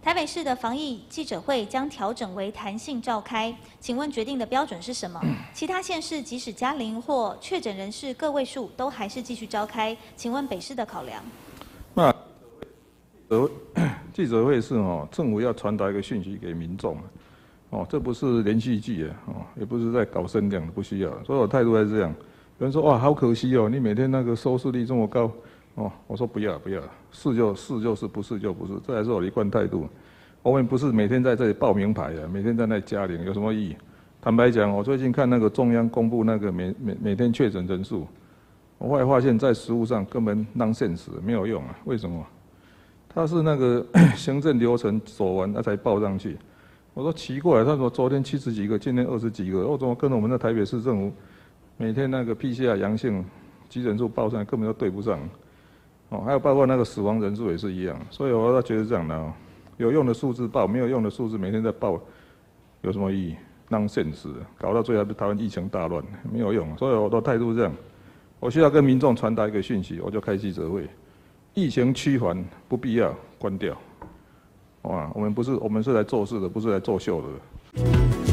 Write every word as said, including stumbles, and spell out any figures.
台北市的防疫记者会将调整为弹性召开，请问决定的标准是什么？其他县市即使加零或确诊人士个位数，都还是继续召开，请问北市的考量？ 那记者会是哦，政府要传达一个讯息给民众，哦，这不是连续剧啊，哦，也不是在搞声量，不需要。所以我态度还是这样。有人说哇，好可惜哦，你每天那个收视率这么高。 哦，我说不要不要，是就是就是，不是就不是，这还是我的一贯态度。我们不是每天在这里报名牌啊，每天在那里加零，有什么意义？坦白讲，我最近看那个中央公布那个每每每天确诊人数，我后来发现，在实务上根本 nonsense， 没有用啊。为什么？他是那个行政流程走完，他才报上去。我说奇怪，他说昨天七十几个，今天二十几个，我怎么跟我们的台北市政府每天那个 P C R 阳性急诊数报上来，根本就对不上。 哦，还有包括那个死亡人数也是一样，所以我倒觉得这样的哦，有用的数字报，没有用的数字每天在报，有什么意义？nonsense，搞到最后台湾疫情大乱，没有用。所以我的态度是这样，我需要跟民众传达一个讯息，我就开记者会，疫情趋缓，不必要关掉。哇，我们不是我们是来做事的，不是来作秀的。